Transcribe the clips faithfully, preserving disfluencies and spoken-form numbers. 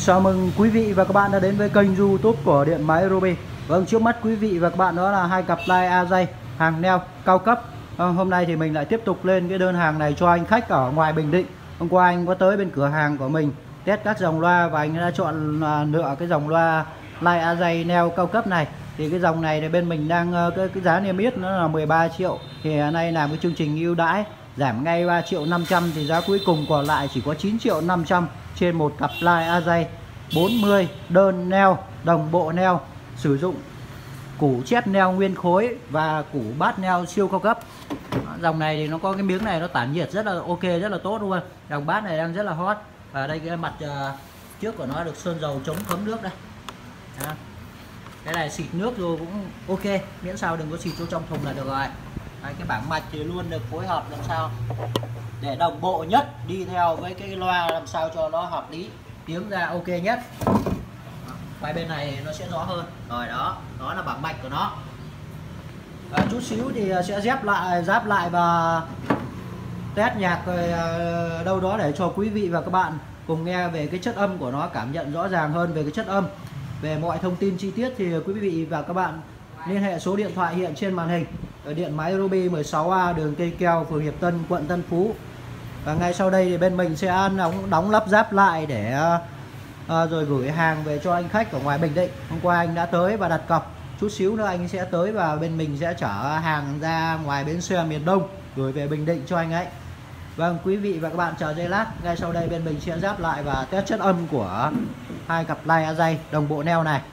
Chào mừng quý vị và các bạn đã đến với kênh YouTube của Điện Máy Ruby. Vâng, trước mắt quý vị và các bạn đó là hai cặp loa a gi hàng neo cao cấp. Vâng, hôm nay thì mình lại tiếp tục lên cái đơn hàng này cho anh khách ở ngoài Bình Định. Hôm qua anh có tới bên cửa hàng của mình test các dòng loa và anh đã chọn lựa cái dòng loa loa a gi neo cao cấp này. Thì cái dòng này thì bên mình đang cái, cái giá niêm yết nó là mười ba triệu. Thì hiện nay làm cái chương trình ưu đãi giảm ngay ba triệu năm trăm, thì giá cuối cùng còn lại chỉ có chín triệu năm trăm trên một cặp loa a gi bốn mươi đơn neo đồng bộ neo, sử dụng củ chét neo nguyên khối và củ bát neo siêu cao cấp. Dòng này thì nó có cái miếng này nó tản nhiệt rất là ok, rất là tốt luôn. Dòng bát này đang rất là hot. Và đây cái mặt uh, trước của nó được sơn dầu chống thấm nước đây. Đó. Cái này xịt nước rồi cũng ok, miễn sao đừng có xịt vô trong thùng là được rồi. Đấy, cái bảng mạch thì luôn được phối hợp làm sao để đồng bộ nhất, đi theo với cái loa làm sao cho nó hợp lý, tiếng ra ok nhất. Quay bên này nó sẽ rõ hơn. Rồi đó, đó là bảng mạch của nó. Và chút xíu thì sẽ dép lại, giáp lại và test nhạc rồi đâu đó để cho quý vị và các bạn cùng nghe về cái chất âm của nó, cảm nhận rõ ràng hơn về cái chất âm. Về mọi thông tin chi tiết thì quý vị và các bạn liên hệ số điện thoại hiện trên màn hình ở Điện Máy Ruby mười sáu A, đường Cây Keo, phường Hiệp Tân, quận Tân Phú. Và ngay sau đây thì bên mình sẽ đóng, đóng lắp ráp lại để à, rồi gửi hàng về cho anh khách ở ngoài Bình Định. Hôm qua anh đã tới và đặt cọc, chút xíu nữa anh sẽ tới và bên mình sẽ chở hàng ra ngoài bến xe miền Đông gửi về Bình Định cho anh ấy. Vâng, quý vị và các bạn chờ giây lát, ngay sau đây bên mình sẽ ráp lại và test chất âm của hai cặp loa a gi đồng bộ neo này.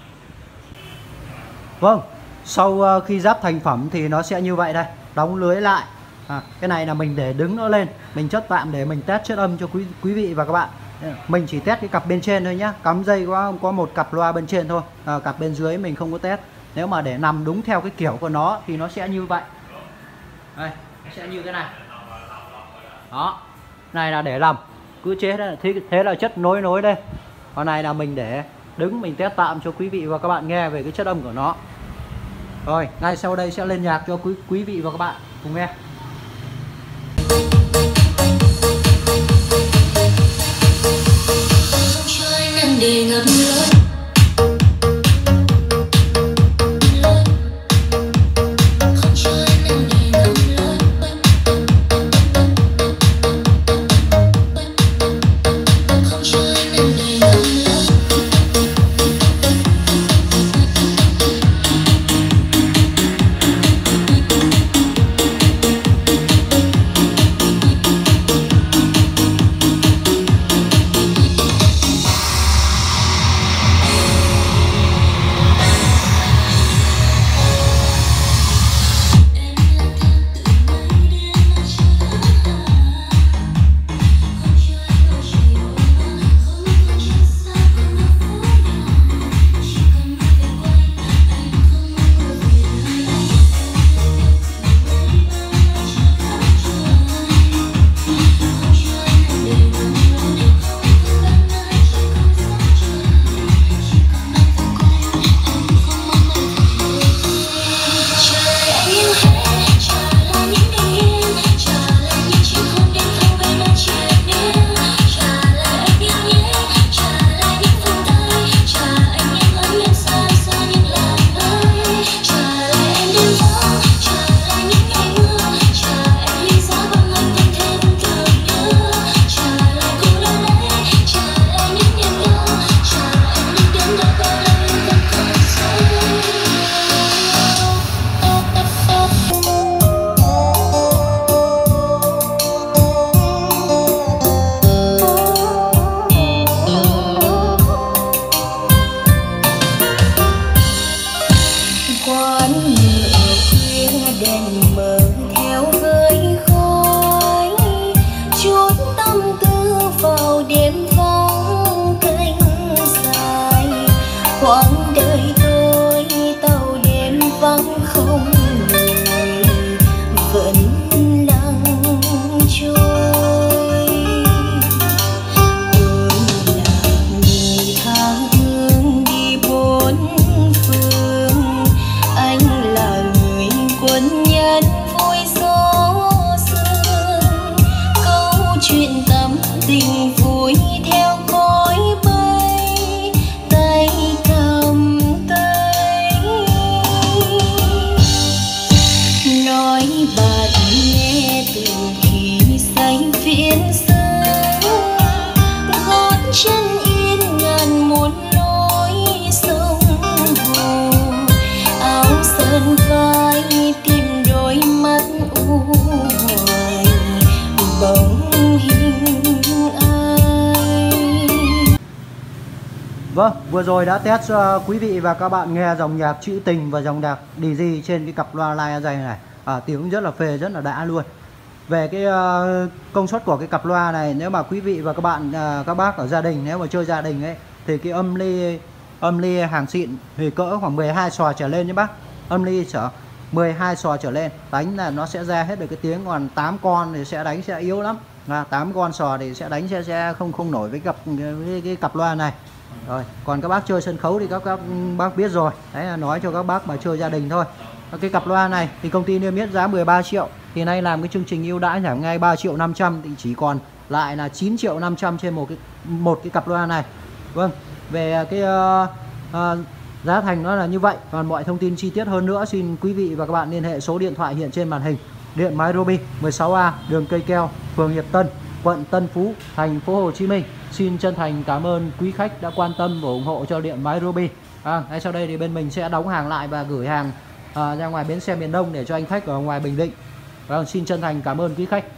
Vâng, sau khi ráp thành phẩm thì nó sẽ như vậy đây, đóng lưới lại. À, cái này là mình để đứng nó lên, mình chất tạm để mình test chất âm cho quý quý vị và các bạn. Mình chỉ test cái cặp bên trên thôi nhá, cắm dây có có một cặp loa bên trên thôi, à, cặp bên dưới mình không có test. Nếu mà để nằm đúng theo cái kiểu của nó thì nó sẽ như vậy. Đây, nó sẽ như cái này. Đó, này là để làm cứ chế đây, thế, thế là chất nối nối đây. Còn này là mình để đứng, mình test tạm cho quý vị và các bạn nghe về cái chất âm của nó. Rồi, ngay sau đây sẽ lên nhạc cho quý quý vị và các bạn cùng nghe. Để ngập lối chuyện tâm tình vui theo cõi bay. Vâng, vừa rồi đã test cho quý vị và các bạn nghe dòng nhạc trữ tình và dòng nhạc Digi trên cái cặp loa Lai Arzai này. À, tiếng rất là phê, rất là đã luôn. Về cái uh, công suất của cái cặp loa này, nếu mà quý vị và các bạn uh, các bác ở gia đình, nếu mà chơi gia đình ấy, thì cái âm ly âm ly hàng xịn thì cỡ khoảng mười hai xò trở lên nhé bác. Âm ly trở mười hai xò trở lên đánh là nó sẽ ra hết được cái tiếng, còn tám con thì sẽ đánh sẽ yếu lắm. À, tám con sò thì sẽ đánh sẽ, sẽ không không nổi với cặp với cái cặp loa này. Rồi, còn các bác chơi sân khấu thì các, các bác biết rồi. Đấy là nói cho các bác mà chơi gia đình thôi. Cái cặp loa này thì công ty niêm yết giá mười ba triệu. Thì nay làm cái chương trình ưu đãi giảm ngay ba triệu năm trăm thì chỉ còn lại là chín triệu năm trăm trên một cái một cái cặp loa này. Vâng, về cái uh, uh, giá thành nó là như vậy. Còn mọi thông tin chi tiết hơn nữa xin quý vị và các bạn liên hệ số điện thoại hiện trên màn hình. Điện máy Ruby mười sáu A, đường Cây Keo, phường Hiệp Tân, quận Tân Phú, thành phố Hồ Chí Minh. Xin chân thành cảm ơn quý khách đã quan tâm và ủng hộ cho điện máy Ruby. À, ngay sau đây thì bên mình sẽ đóng hàng lại và gửi hàng à, ra ngoài bến xe miền Đông để cho anh khách ở ngoài Bình Định. Vâng, xin chân thành cảm ơn quý khách.